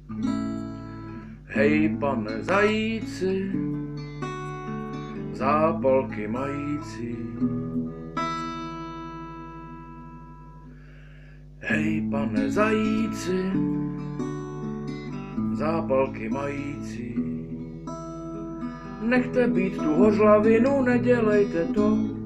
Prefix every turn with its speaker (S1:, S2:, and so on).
S1: Hej, pane zajíci, zápalky mající. Hej, pane zajíci, zápalky mající. Nechte být tu hořlavinu, nedělejte to.